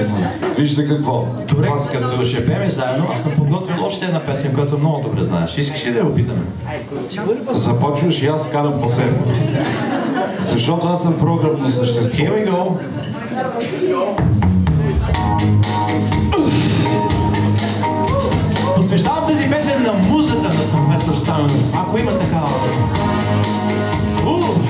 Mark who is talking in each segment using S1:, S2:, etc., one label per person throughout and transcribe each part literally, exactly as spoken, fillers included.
S1: Вижте какво.
S2: Добре, като ще пеем заедно, аз съм подготвил още една песен, която много добре знаеш. Искаш ли да я опитаме?
S1: Започваш и аз карам по теб. Защото аз съм програмно същество.
S2: Here we go. Посвещавам тази песен на музата на професор Стаменов, ако има такава. Uh!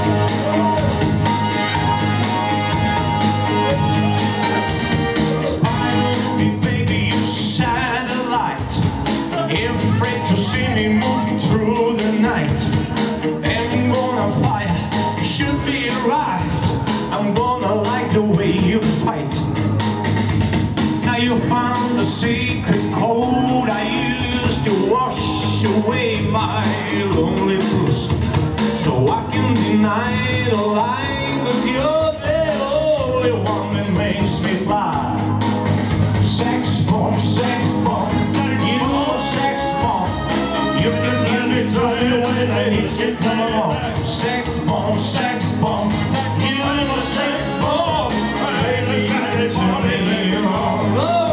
S2: Afraid to see me moving through the night. I'm gonna fight, it should be right. I'm gonna like the way you fight. Now you found the secret code I used to wash away my lonely blues. So I can deny the light, but you're the only one that makes me fly. Sex bomb, sex bomb, you know sex bomb. You can give me trouble when I hit you, come along. Sex bomb, sex bomb, you know sex bomb. Baby, it's something wrong.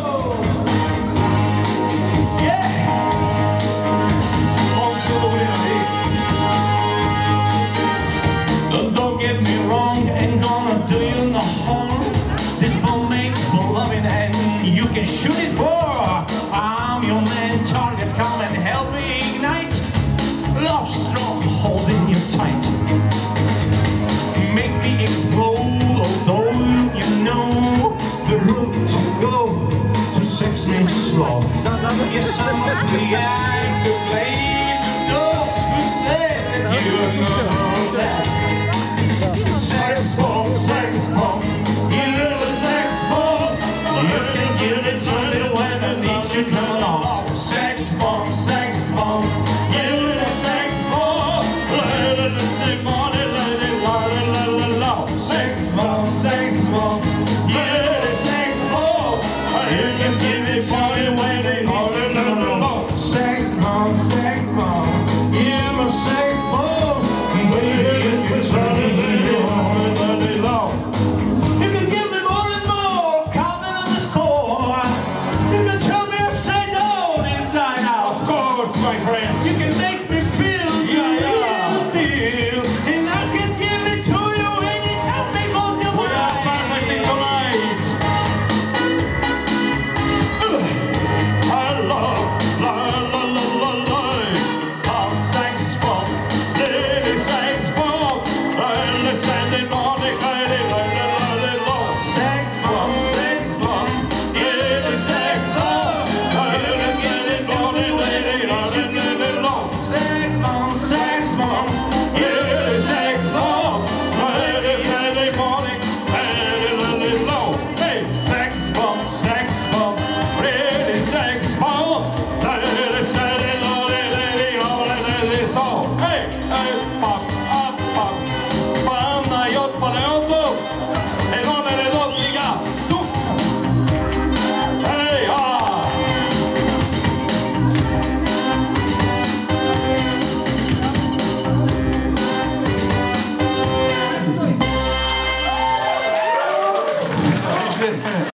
S2: Yeah. Bombs to the winner. Don't, don't get me wrong, ain't gonna do you no harm. This bomb makes for loving and you can shoot it for. I'm your main target, come and help me ignite. Love strong, holding you tight. Make me explode, although you know the route to go to sex makes slow. Yes, I must react.